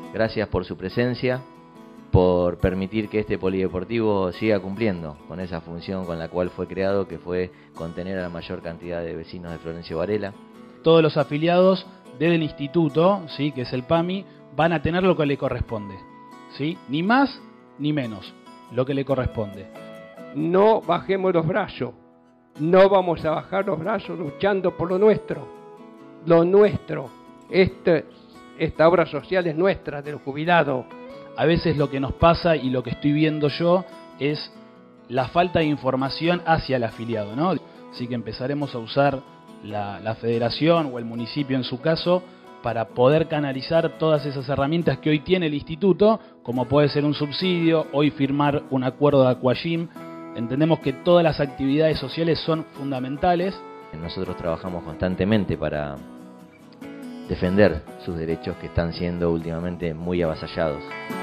Gracias por su presencia, por permitir que este polideportivo siga cumpliendo con esa función con la cual fue creado, que fue contener a la mayor cantidad de vecinos de Florencio Varela. Todos los afiliados del instituto, ¿sí?, que es el PAMI, van a tener lo que le corresponde, ¿sí? Ni más ni menos, lo que le corresponde. No bajemos los brazos, no vamos a bajar los brazos luchando por lo nuestro. Lo nuestro, esta obra social es nuestra, de los jubilados. A veces lo que nos pasa y lo que estoy viendo yo es la falta de información hacia el afiliado, ¿no? Así que empezaremos a usar la federación o el municipio en su caso para poder canalizar todas esas herramientas que hoy tiene el instituto, como puede ser un subsidio, hoy firmar un acuerdo de Aquagym. Entendemos que todas las actividades sociales son fundamentales. Nosotros trabajamos constantemente para defender sus derechos que están siendo últimamente muy avasallados.